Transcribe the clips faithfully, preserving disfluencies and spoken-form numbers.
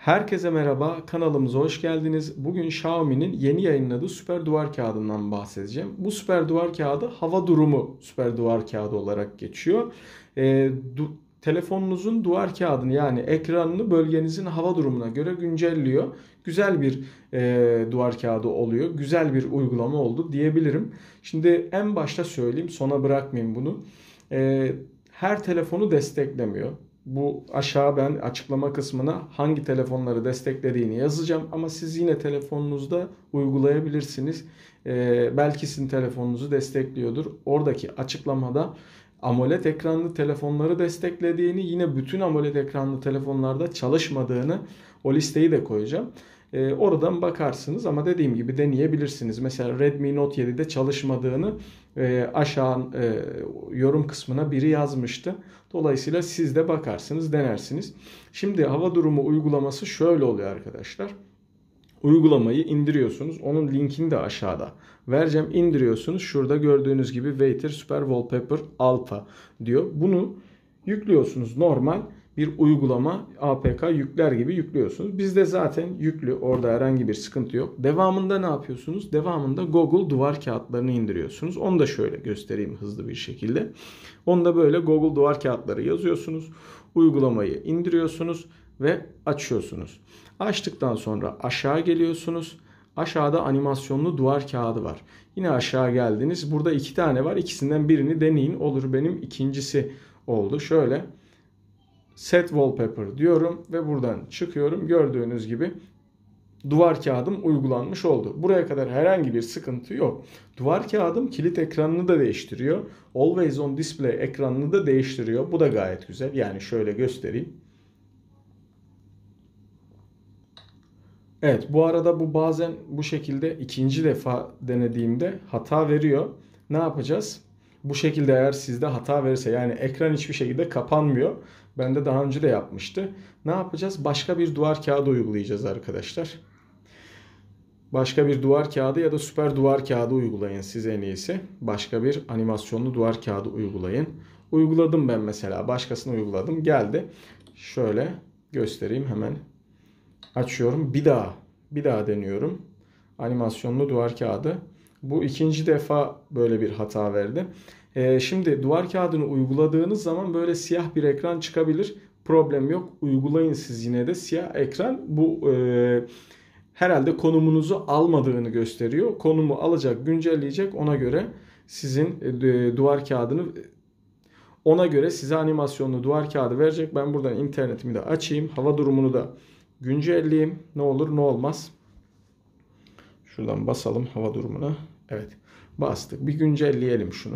Herkese merhaba, kanalımıza hoş geldiniz. Bugün Xiaomi'nin yeni yayınladığı süper duvar kağıdından bahsedeceğim. Bu süper duvar kağıdı hava durumu süper duvar kağıdı olarak geçiyor. E, du- telefonunuzun duvar kağıdını yani ekranını bölgenizin hava durumuna göre güncelliyor. Güzel bir e, duvar kağıdı oluyor. Güzel bir uygulama oldu diyebilirim. Şimdi en başta söyleyeyim, sona bırakmayayım bunu. E, her telefonu desteklemiyor. Bu aşağı ben açıklama kısmına hangi telefonları desteklediğini yazacağım ama siz yine telefonunuzda uygulayabilirsiniz. Ee, belki sizin telefonunuzu destekliyordur. Oradaki açıklamada AMOLED ekranlı telefonları desteklediğini, yine bütün AMOLED ekranlı telefonlarda çalışmadığını, o listeyi de koyacağım. Ee, oradan bakarsınız ama dediğim gibi deneyebilirsiniz. Mesela Redmi Note yedide çalışmadığını e, aşağı e, yorum kısmına biri yazmıştı. Dolayısıyla siz de bakarsınız, denersiniz. Şimdi hava durumu uygulaması şöyle oluyor arkadaşlar. Uygulamayı indiriyorsunuz. Onun linkini de aşağıda vereceğim. İndiriyorsunuz. Şurada gördüğünüz gibi Waiter Super Wallpaper Alpha diyor. Bunu yüklüyorsunuz. Normal bir uygulama A P K yükler gibi yüklüyorsunuz. Bizde zaten yüklü. Orada herhangi bir sıkıntı yok. Devamında ne yapıyorsunuz? Devamında Google duvar kağıtlarını indiriyorsunuz. Onu da şöyle göstereyim hızlı bir şekilde. Onu da böyle Google duvar kağıtları yazıyorsunuz. Uygulamayı indiriyorsunuz ve açıyorsunuz. Açtıktan sonra aşağı geliyorsunuz. Aşağıda animasyonlu duvar kağıdı var. Yine aşağı geldiniz. Burada iki tane var. İkisinden birini deneyin. Olur, benim ikincisi oldu. Şöyle Set Wallpaper diyorum ve buradan çıkıyorum. Gördüğünüz gibi duvar kağıdım uygulanmış oldu. Buraya kadar herhangi bir sıkıntı yok. Duvar kağıdım kilit ekranını da değiştiriyor. Always on Display ekranını da değiştiriyor. Bu da gayet güzel. Yani şöyle göstereyim. Evet, bu arada bu bazen bu şekilde ikinci defa denediğimde hata veriyor. Ne yapacağız? Bu şekilde eğer sizde hata verirse, yani ekran hiçbir şekilde kapanmıyor. Bende daha önce de yapmıştı. Ne yapacağız? Başka bir duvar kağıdı uygulayacağız arkadaşlar. Başka bir duvar kağıdı ya da süper duvar kağıdı uygulayın siz en iyisi. Başka bir animasyonlu duvar kağıdı uygulayın. Uyguladım ben mesela. Başkasını uyguladım. Geldi. Şöyle göstereyim hemen. Açıyorum. Bir daha. Bir daha deniyorum. Animasyonlu duvar kağıdı. Bu ikinci defa böyle bir hata verdi. Ee, şimdi duvar kağıdını uyguladığınız zaman böyle siyah bir ekran çıkabilir. Problem yok. Uygulayın siz yine de. Siyah ekran bu e, herhalde konumunuzu almadığını gösteriyor. Konumu alacak, güncelleyecek. Ona göre sizin e, duvar kağıdını ona göre size animasyonlu duvar kağıdı verecek. Ben buradan internetimi de açayım. Hava durumunu da güncelleyeyim. Ne olur ne olmaz. Şuradan basalım hava durumuna. Evet. Bastık. Bir güncelleyelim şunu.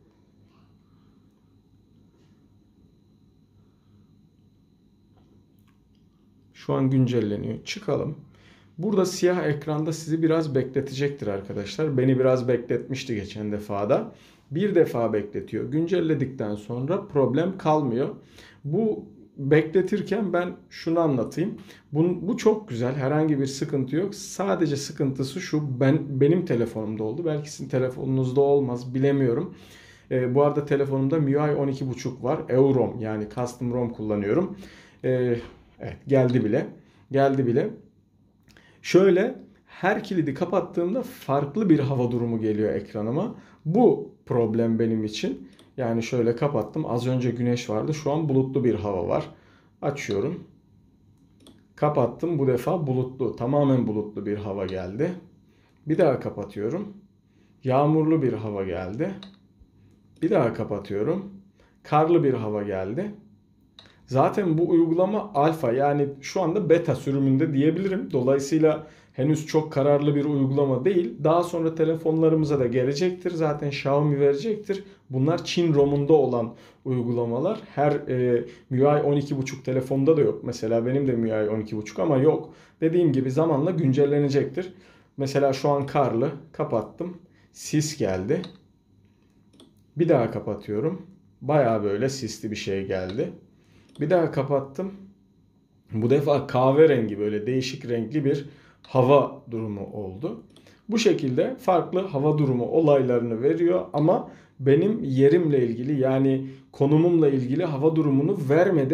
Şu an güncelleniyor. Çıkalım. Burada siyah ekranda sizi biraz bekletecektir arkadaşlar. Beni biraz bekletmişti geçen defada. Bir defa bekletiyor. Güncelledikten sonra problem kalmıyor. Bu bekletirken ben şunu anlatayım. Bu, bu çok güzel. Herhangi bir sıkıntı yok. Sadece sıkıntısı şu. Ben benim telefonumda oldu. Belki sizin telefonunuzda olmaz. Bilemiyorum. E, bu arada telefonumda M I U I on iki buçuk var. EUROM yani Custom ROM kullanıyorum. E, evet geldi bile. Geldi bile. Şöyle her kilidi kapattığımda farklı bir hava durumu geliyor ekranıma. Bu problem benim için. Yani şöyle kapattım. Az önce güneş vardı. Şu an bulutlu bir hava var. Açıyorum. Kapattım. Bu defa bulutlu. Tamamen bulutlu bir hava geldi. Bir daha kapatıyorum. Yağmurlu bir hava geldi. Bir daha kapatıyorum. Karlı bir hava geldi. Zaten bu uygulama alfa, yani şu anda beta sürümünde diyebilirim. Dolayısıyla henüz çok kararlı bir uygulama değil. Daha sonra telefonlarımıza da gelecektir. Zaten Xiaomi verecektir. Bunlar Çin ROM'unda olan uygulamalar. Her e, M I U I on iki buçuk telefonda da yok. Mesela benim de M I U I on iki buçuk ama yok. Dediğim gibi zamanla güncellenecektir. Mesela şu an karlı. Kapattım. Sis geldi. Bir daha kapatıyorum. Bayağı böyle sisli bir şey geldi. Bir daha kapattım. Bu defa kahverengi, böyle değişik renkli bir hava durumu oldu. Bu şekilde farklı hava durumu olaylarını veriyor ama benim yerimle ilgili, yani konumumla ilgili hava durumunu vermedi.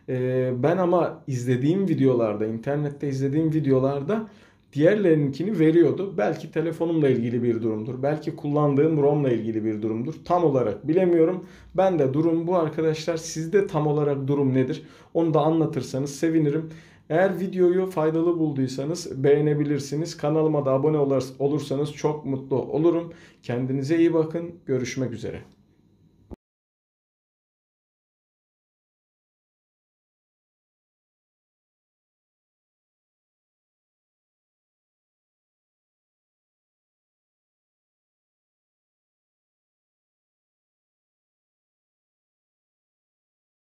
Ee, ben ama izlediğim videolarda, internette izlediğim videolarda diğerlerinkini veriyordu. Belki telefonumla ilgili bir durumdur. Belki kullandığım ROM'la ilgili bir durumdur. Tam olarak bilemiyorum. Ben de durum bu arkadaşlar. Sizde tam olarak durum nedir? Onu da anlatırsanız sevinirim. Eğer videoyu faydalı bulduysanız beğenebilirsiniz. Kanalıma da abone olursanız çok mutlu olurum. Kendinize iyi bakın. Görüşmek üzere.